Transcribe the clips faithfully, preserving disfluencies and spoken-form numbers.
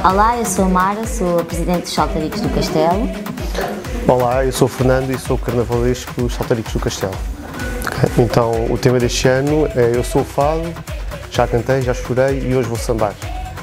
Olá, eu sou a Mara, sou a Presidente dos Saltaricos do Castelo. Olá, eu sou o Fernando e sou o carnavalesco dos Saltaricos do Castelo. Então, o tema deste ano é Eu Sou o Fado, já cantei, já chorei e hoje vou sambar.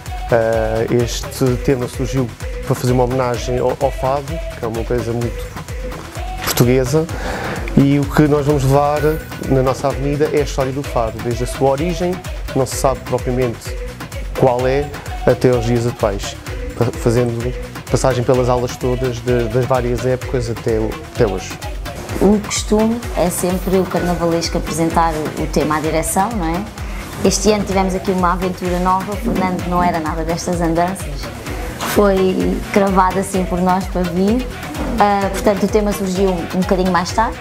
Este tema surgiu para fazer uma homenagem ao, ao fado, que é uma coisa muito portuguesa, e o que nós vamos levar na nossa avenida é a história do fado, desde a sua origem, que não se sabe propriamente qual é, até aos dias atuais, fazendo passagem pelas aulas todas de, das várias épocas até, até hoje. O costume é sempre o carnavalesco apresentar o, o tema à direção, não é? Este ano tivemos aqui uma aventura nova, o Fernando não era nada destas andanças, foi cravado assim por nós para vir, uh, portanto o tema surgiu um, um bocadinho mais tarde,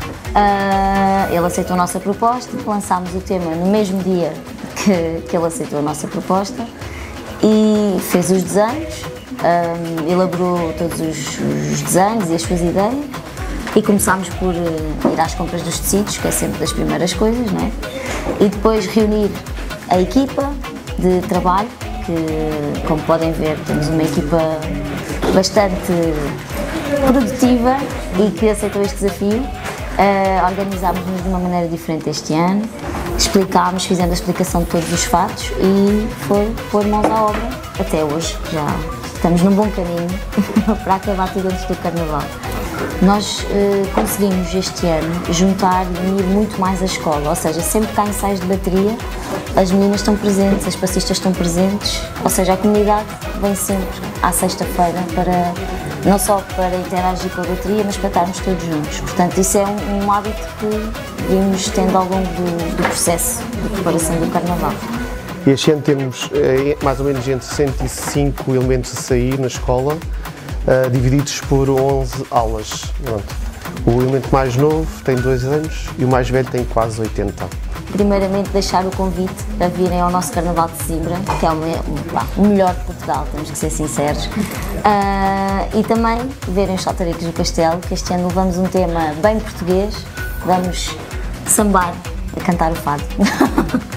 uh, ele aceitou a nossa proposta, lançámos o tema no mesmo dia que, que ele aceitou a nossa proposta e fez os desenhos, uh, elaborou todos os, os desenhos e as suas ideias e começámos por uh, ir às compras dos tecidos, que é sempre das primeiras coisas, não é? E depois reunir a equipa de trabalho, que, como podem ver, temos uma equipa bastante produtiva e que aceitou este desafio. Uh, organizámos-nos de uma maneira diferente este ano, explicámos, fizemos a explicação de todos os fatos e foi pôr mãos à obra até hoje. Já estamos num bom caminho para acabar tudo antes do Carnaval. Nós uh, conseguimos este ano juntar e unir muito mais a escola, ou seja, sempre que há ensaios de bateria, as meninas estão presentes, as passistas estão presentes, ou seja, a comunidade vem sempre à sexta-feira para, não só para interagir com a bateria, mas para estarmos todos juntos. Portanto, isso é um, um hábito que vimos tendo ao longo do, do processo de preparação do Carnaval. Este ano temos eh, mais ou menos entre cento e cinco elementos a sair na escola, Uh, divididos por onze aulas. Pronto. O elemento mais novo tem dois anos e o mais velho tem quase oitenta. Primeiramente deixar o convite a virem ao nosso Carnaval de Sesimbra, que é o, o melhor de Portugal, temos que ser sinceros, uh, e também verem os Saltaricos do Castelo, que este ano levamos um tema bem português, vamos sambar a cantar o fado.